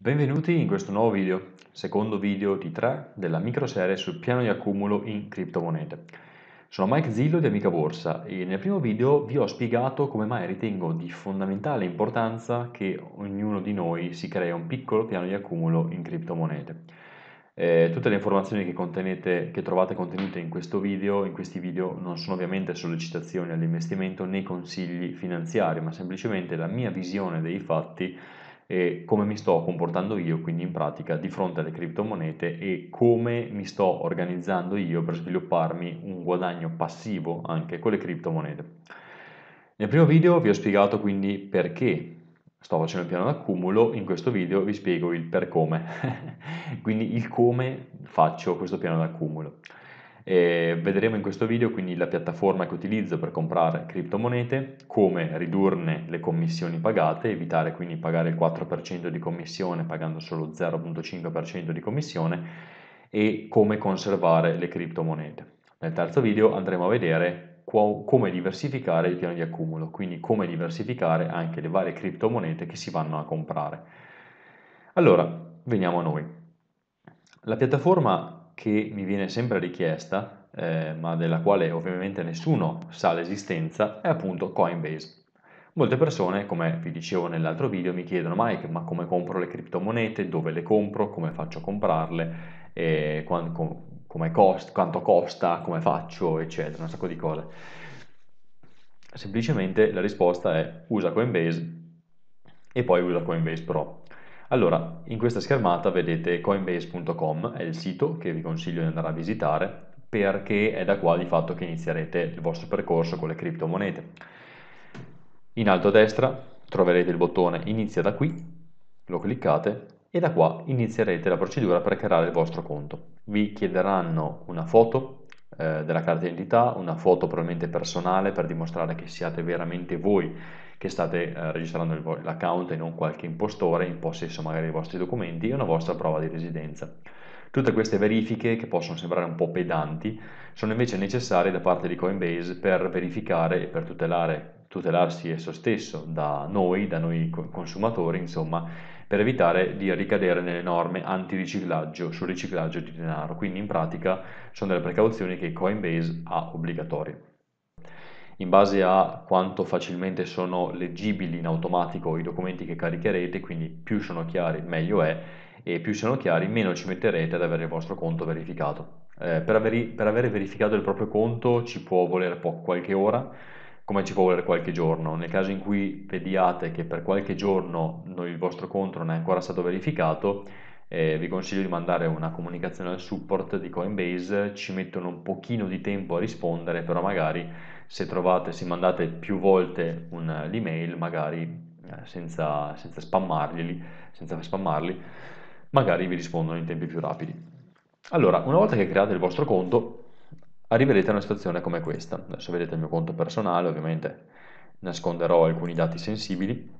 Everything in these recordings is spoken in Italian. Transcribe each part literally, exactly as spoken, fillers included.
Benvenuti in questo nuovo video, secondo video di tre della microserie sul piano di accumulo in criptomonete. Sono Mike Zillo di Amica Borsa e nel primo video vi ho spiegato come mai ritengo di fondamentale importanza che ognuno di noi si crei un piccolo piano di accumulo in criptomonete. Eh, tutte le informazioni che, contenete, che trovate contenute in questo video, in questi video non sono ovviamente sollecitazioni all'investimento né consigli finanziari, ma semplicemente la mia visione dei fatti e come mi sto comportando io, quindi in pratica di fronte alle criptomonete e come mi sto organizzando io per svilupparmi un guadagno passivo anche con le criptomonete. Nel primo video vi ho spiegato quindi perché sto facendo il piano d'accumulo, in questo video vi spiego il per come, quindi il come faccio questo piano d'accumulo. E vedremo in questo video quindi la piattaforma che utilizzo per comprare criptomonete, come ridurne le commissioni pagate, evitare quindi pagare il quattro per cento di commissione pagando solo zero virgola cinque per cento di commissione e come conservare le criptomonete. Nel terzo video andremo a vedere come diversificare il piano di accumulo, quindi come diversificare anche le varie criptomonete che si vanno a comprare. Allora, veniamo a noi. La piattaforma che mi viene sempre richiesta, eh, ma della quale ovviamente nessuno sa l'esistenza, è appunto Coinbase. Molte persone, come vi dicevo nell'altro video, mi chiedono Mike, ma come compro le criptomonete, dove le compro, come faccio a comprarle, e quanto, come cost, quanto costa, come faccio, eccetera, un sacco di cose. Semplicemente la risposta è usa Coinbase e poi usa Coinbase Pro. Allora, in questa schermata vedete coinbase punto com, è il sito che vi consiglio di andare a visitare perché è da qua di fatto che inizierete il vostro percorso con le criptomonete. In alto a destra troverete il bottone inizia da qui, lo cliccate e da qua inizierete la procedura per creare il vostro conto. Vi chiederanno una foto eh, della carta d'identità, una foto probabilmente personale per dimostrare che siate veramente voi che state eh, registrando l'account e non qualche impostore in possesso magari dei vostri documenti e una vostra prova di residenza. Tutte queste verifiche, che possono sembrare un po' pedanti, sono invece necessarie da parte di Coinbase per verificare e per tutelare, tutelarsi esso stesso da noi, da noi consumatori, insomma, per evitare di ricadere nelle norme antiriciclaggio sul riciclaggio di denaro. Quindi in pratica sono delle precauzioni che Coinbase ha obbligatorie. In base a quanto facilmente sono leggibili in automatico i documenti che caricherete, quindi più sono chiari meglio è, e più sono chiari meno ci metterete ad avere il vostro conto verificato. Eh, per, avere, per avere verificato il proprio conto ci può volere po- qualche ora, come ci può volere qualche giorno. Nel caso in cui vediate che per qualche giorno il vostro conto non è ancora stato verificato, eh, vi consiglio di mandare una comunicazione al support di Coinbase, ci mettono un pochino di tempo a rispondere, però magari se trovate, se mandate più volte l'email, magari eh, senza, senza spammarli, senza spammarli, magari vi rispondono in tempi più rapidi. Allora, una volta che create il vostro conto, arriverete a una situazione come questa. Adesso vedete il mio conto personale, ovviamente nasconderò alcuni dati sensibili.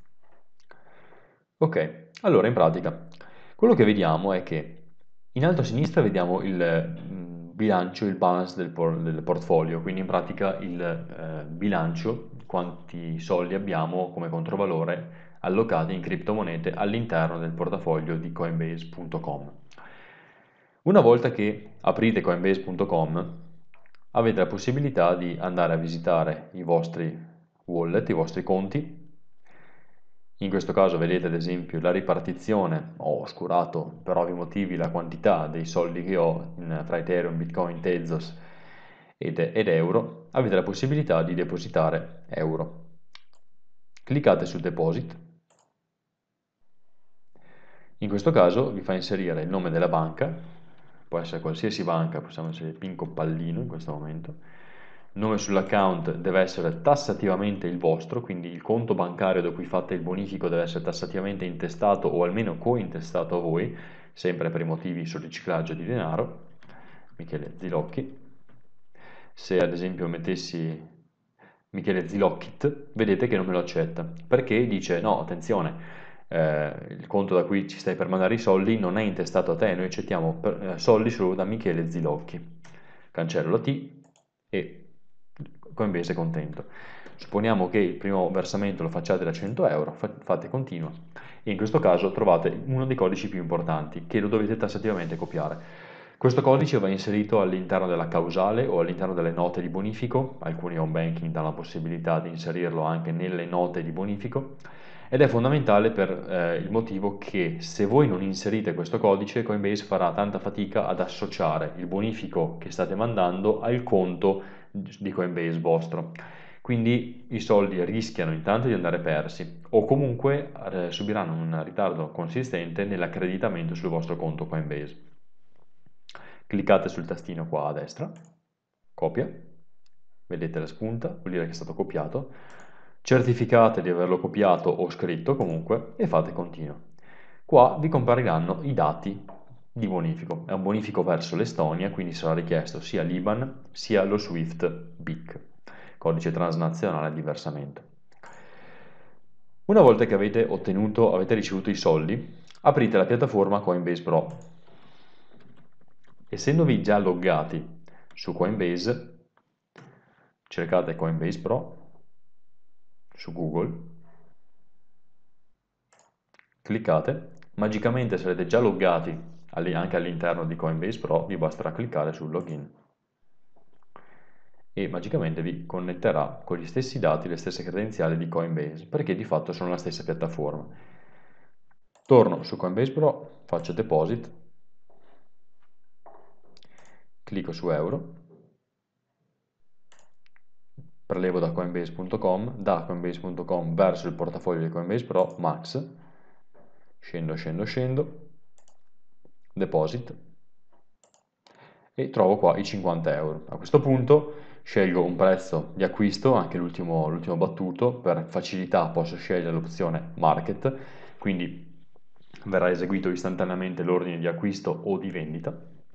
Ok, allora in pratica, quello che vediamo è che in alto a sinistra vediamo il mm, bilancio, il balance del, por- del portfolio, quindi in pratica il eh, bilancio, quanti soldi abbiamo come controvalore allocati in criptomonete all'interno del portafoglio di coinbase punto com. Una volta che aprite coinbase punto com avete la possibilità di andare a visitare i vostri wallet, i vostri conti. In questo caso vedete ad esempio la ripartizione, ho oscurato per ovvi motivi la quantità dei soldi che ho in, tra Ethereum, Bitcoin, Tezos ed, ed euro, avete la possibilità di depositare euro. Cliccate su Deposit. In questo caso vi fa inserire il nome della banca, può essere qualsiasi banca, possiamo inserire Pinco Pallino in questo momento. Il nome sull'account deve essere tassativamente il vostro, quindi il conto bancario da cui fate il bonifico deve essere tassativamente intestato o almeno cointestato a voi, sempre per i motivi sul riciclaggio di denaro. Michele Zilocchi. Se ad esempio mettessi Michele Zilockit, vedete che non me lo accetta, perché dice no, attenzione, eh, il conto da cui ci stai per mandare i soldi non è intestato a te, noi accettiamo per, eh, soldi solo da Michele Zilocchi. Cancello la T e Coinbase è contento. Supponiamo che il primo versamento lo facciate da cento euro, fate continua e in questo caso trovate uno dei codici più importanti che lo dovete tassativamente copiare. Questo codice va inserito all'interno della causale o all'interno delle note di bonifico, alcuni home banking danno la possibilità di inserirlo anche nelle note di bonifico, ed è fondamentale per eh, il motivo che se voi non inserite questo codice, Coinbase farà tanta fatica ad associare il bonifico che state mandando al conto di Coinbase vostro. Quindi i soldi rischiano intanto di andare persi o comunque eh, subiranno un ritardo consistente nell'accreditamento sul vostro conto Coinbase. Cliccate sul tastino qua a destra, copia, vedete la spunta, vuol dire che è stato copiato, certificate di averlo copiato o scritto comunque e fate continua. Qua vi compariranno i dati di bonifico, è un bonifico verso l'Estonia, quindi sarà richiesto sia l'I B A N sia lo SWIFT B I C, codice transnazionale di versamento. Una volta che avete ottenuto, avete ricevuto i soldi, aprite la piattaforma Coinbase Pro. Essendovi già loggati su Coinbase, cercate Coinbase Pro su Google, cliccate, magicamente sarete già loggati anche all'interno di Coinbase Pro, vi basterà cliccare sul login e magicamente vi connetterà con gli stessi dati, le stesse credenziali di Coinbase, perché di fatto sono la stessa piattaforma. Torno su Coinbase Pro, faccio deposit, clicco su euro, prelevo da coinbase punto com, da coinbase punto com verso il portafoglio di Coinbase Pro, Max, scendo, scendo, scendo, deposit e trovo qua i cinquanta euro. A questo punto scelgo un prezzo di acquisto, anche l'ultimo l'ultimo battuto, per facilità posso scegliere l'opzione market, quindi verrà eseguito istantaneamente l'ordine di acquisto o di vendita.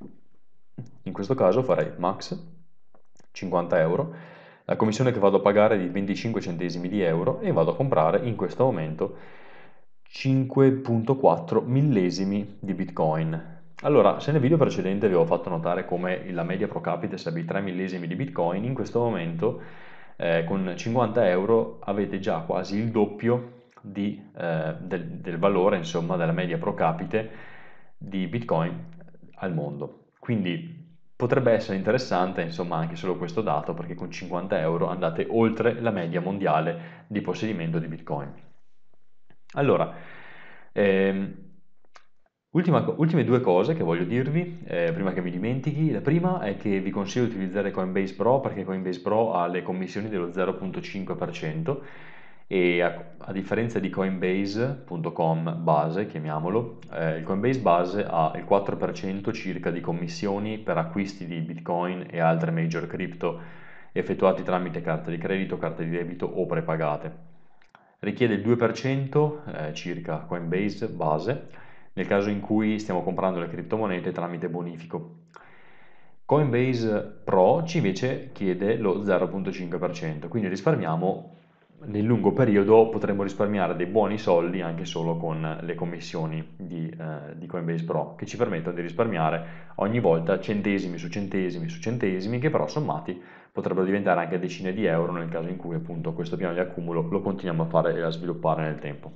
In questo caso farei max cinquanta euro, la commissione che vado a pagare è di venticinque centesimi di euro e vado a comprare in questo momento cinque virgola quattro millesimi di Bitcoin. Allora, se nel video precedente vi avevo fatto notare come la media pro capite sarebbe tre millesimi di Bitcoin, in questo momento eh, con cinquanta euro avete già quasi il doppio di, eh, del, del valore, insomma, della media pro capite di Bitcoin al mondo. Quindi potrebbe essere interessante, insomma, anche solo questo dato, perché con cinquanta euro andate oltre la media mondiale di possedimento di Bitcoin. Allora, ehm, ultima, ultime due cose che voglio dirvi, eh, prima che mi dimentichi. La prima è che vi consiglio di utilizzare Coinbase Pro, perché Coinbase Pro ha le commissioni dello zero virgola cinque per cento e a, a differenza di coinbase punto com base, chiamiamolo, eh, il Coinbase base ha il quattro per cento circa di commissioni per acquisti di Bitcoin e altre major crypto effettuati tramite carte di credito, carte di debito o prepagate. Richiede il due per cento eh, circa Coinbase base nel caso in cui stiamo comprando le criptomonete tramite bonifico. Coinbase Pro ci invece chiede lo zero virgola cinque per cento, quindi risparmiamo nel lungo periodo, potremmo risparmiare dei buoni soldi anche solo con le commissioni di, eh, di Coinbase Pro, che ci permettono di risparmiare ogni volta centesimi su centesimi su centesimi, che però sommati potrebbero diventare anche decine di euro nel caso in cui appunto questo piano di accumulo lo continuiamo a fare e a sviluppare nel tempo.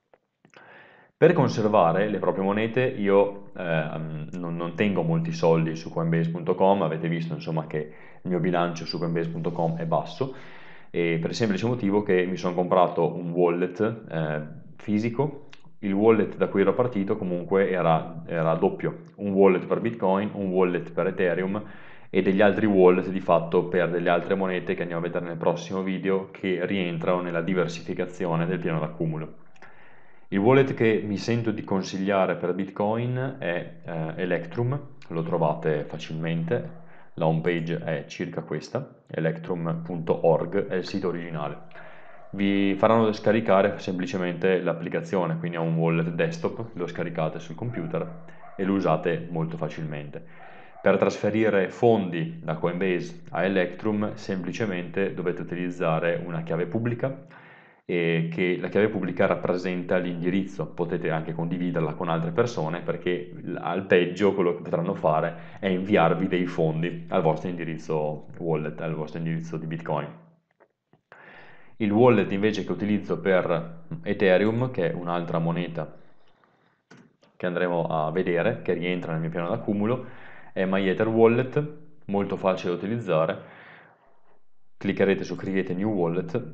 Per conservare le proprie monete io eh, non, non tengo molti soldi su coinbase punto com, avete visto insomma che il mio bilancio su coinbase punto com è basso e per il semplice motivo che mi sono comprato un wallet eh, fisico. Il wallet da cui ero partito comunque era, era doppio, un wallet per Bitcoin, un wallet per Ethereum e degli altri wallet di fatto per delle altre monete che andiamo a vedere nel prossimo video che rientrano nella diversificazione del piano d'accumulo. Il wallet che mi sento di consigliare per Bitcoin è eh, Electrum, lo trovate facilmente, la home page è circa questa, electrum punto org è il sito originale. Vi faranno scaricare semplicemente l'applicazione, quindi è un wallet desktop, lo scaricate sul computer e lo usate molto facilmente. Per trasferire fondi da Coinbase a Electrum semplicemente dovete utilizzare una chiave pubblica e che la chiave pubblica rappresenta l'indirizzo, potete anche condividerla con altre persone perché al peggio quello che potranno fare è inviarvi dei fondi al vostro indirizzo wallet, al vostro indirizzo di Bitcoin. Il wallet invece che utilizzo per Ethereum, che è un'altra moneta che andremo a vedere, che rientra nel mio piano d'accumulo, è MyEther Wallet, molto facile da utilizzare. Cliccherete su Create a New Wallet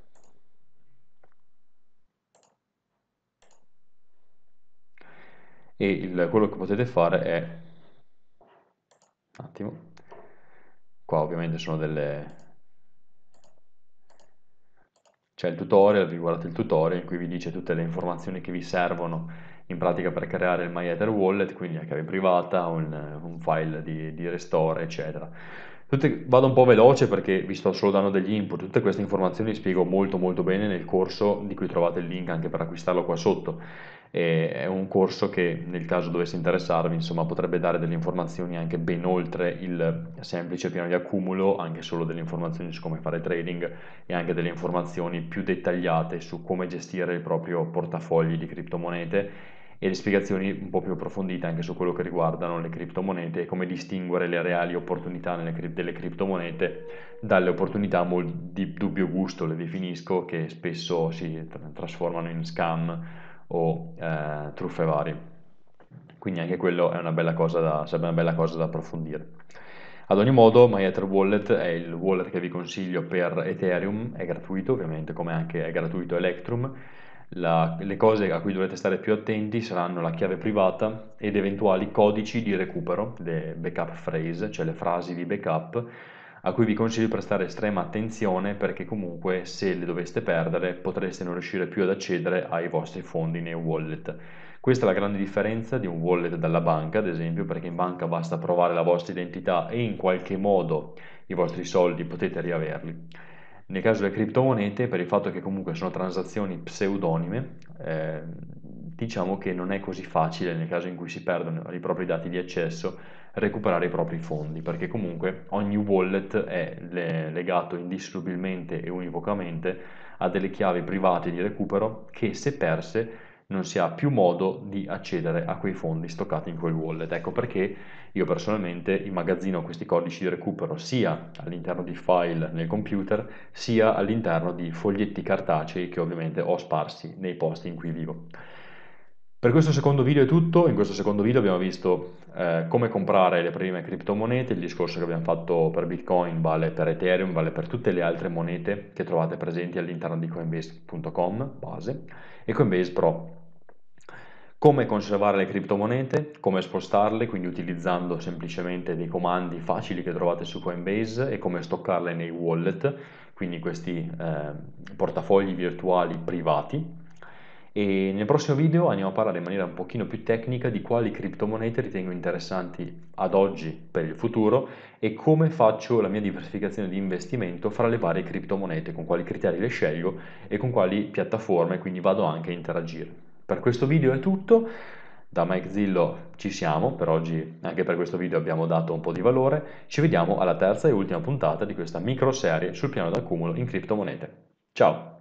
e il, quello che potete fare è, un attimo, qua ovviamente sono delle, c'è il tutorial, vi guardate il tutorial in cui vi dice tutte le informazioni che vi servono in pratica per creare il MyEther Wallet, quindi la chiave privata, un, un file di, di restore, eccetera. Tutte, vado un po' veloce perché vi sto solo dando degli input, tutte queste informazioni le spiego molto molto bene nel corso di cui trovate il link anche per acquistarlo qua sotto. E è un corso che nel caso dovesse interessarvi, insomma, potrebbe dare delle informazioni anche ben oltre il semplice piano di accumulo, anche solo delle informazioni su come fare trading e anche delle informazioni più dettagliate su come gestire il proprio portafogli di criptomonete e le spiegazioni un po' più approfondite anche su quello che riguardano le criptomonete e come distinguere le reali opportunità nelle, delle criptomonete dalle opportunità di dubbio gusto, le definisco, che spesso si trasformano in scam o eh, truffe varie. Quindi anche quello è una bella cosa da, sarebbe una bella cosa da approfondire. Ad ogni modo, MyEther Wallet è il wallet che vi consiglio per Ethereum, è gratuito ovviamente, come anche è gratuito Electrum. La, le cose a cui dovrete stare più attenti saranno la chiave privata ed eventuali codici di recupero, le backup phrase, cioè le frasi di backup, a cui vi consiglio di prestare estrema attenzione perché comunque se le doveste perdere potreste non riuscire più ad accedere ai vostri fondi nei wallet. Questa è la grande differenza di un wallet dalla banca, ad esempio, perché in banca basta provare la vostra identità e in qualche modo i vostri soldi potete riaverli. Nel caso delle criptomonete, per il fatto che comunque sono transazioni pseudonime, eh, diciamo che non è così facile nel caso in cui si perdono i propri dati di accesso recuperare i propri fondi, perché comunque ogni wallet è legato indissolubilmente e univocamente a delle chiavi private di recupero che se perse non si ha più modo di accedere a quei fondi stoccati in quel wallet. Ecco perché io personalmente immagazzino questi codici di recupero sia all'interno di file nel computer, sia all'interno di foglietti cartacei che ovviamente ho sparsi nei posti in cui vivo. Per questo secondo video è tutto, in questo secondo video abbiamo visto eh, come comprare le prime criptomonete, il discorso che abbiamo fatto per Bitcoin vale per Ethereum, vale per tutte le altre monete che trovate presenti all'interno di coinbase punto com base e Coinbase Pro. Come conservare le criptomonete, come spostarle, quindi utilizzando semplicemente dei comandi facili che trovate su Coinbase e come stoccarle nei wallet, quindi questi eh, portafogli virtuali privati. E nel prossimo video andiamo a parlare in maniera un pochino più tecnica di quali criptomonete ritengo interessanti ad oggi per il futuro e come faccio la mia diversificazione di investimento fra le varie criptomonete, con quali criteri le scelgo e con quali piattaforme quindi vado anche a interagire. Per questo video è tutto, da Mike Zillo ci siamo, per oggi anche per questo video abbiamo dato un po' di valore, ci vediamo alla terza e ultima puntata di questa micro serie sul piano d'accumulo in criptomonete. Ciao!